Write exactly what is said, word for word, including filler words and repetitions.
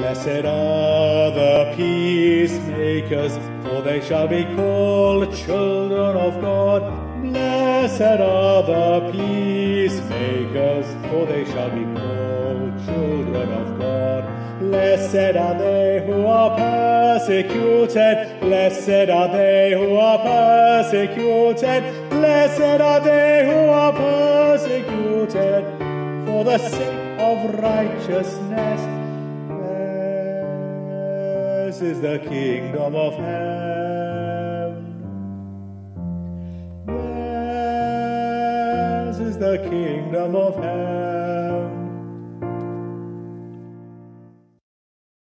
Blessed are the peacemakers, for they shall be called children of God. Blessed are the peacemakers, for they shall be called children of God. Blessed are they who are persecuted. Blessed are they who are persecuted. Blessed are they who are persecuted for the sake of righteousness. Theirs is the kingdom of heaven. Theirs is the kingdom of heaven.